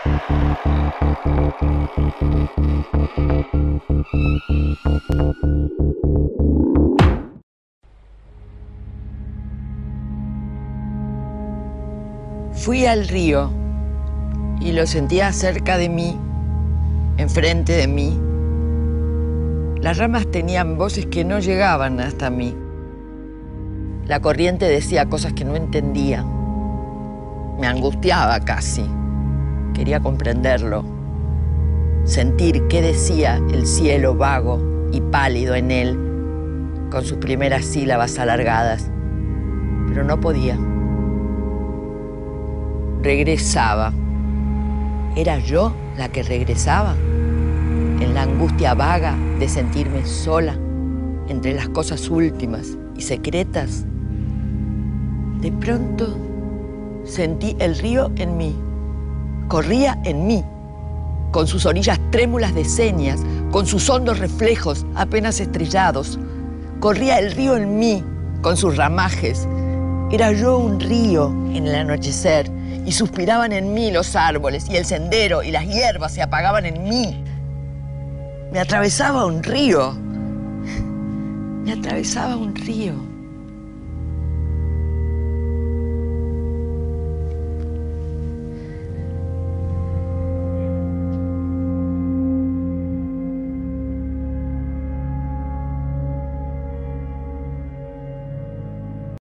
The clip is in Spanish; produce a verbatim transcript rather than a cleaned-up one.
Fui al río y lo sentía cerca de mí, enfrente de mí. Las ramas tenían voces que no llegaban hasta mí. La corriente decía cosas que no entendía. Me angustiaba casi. Quería comprenderlo. Sentir qué decía el cielo vago y pálido en él, con sus primeras sílabas alargadas. Pero no podía. Regresaba. ¿Era yo la que regresaba? En la angustia vaga de sentirme sola entre las cosas últimas y secretas. De pronto sentí el río en mí. Corría en mí, con sus orillas trémulas de señas, con sus hondos reflejos apenas estrellados. Corría el río en mí, con sus ramajes. Era yo un río en el anochecer, y suspiraban en mí los árboles, y el sendero y las hierbas se apagaban en mí. Me atravesaba un río. Me atravesaba un río.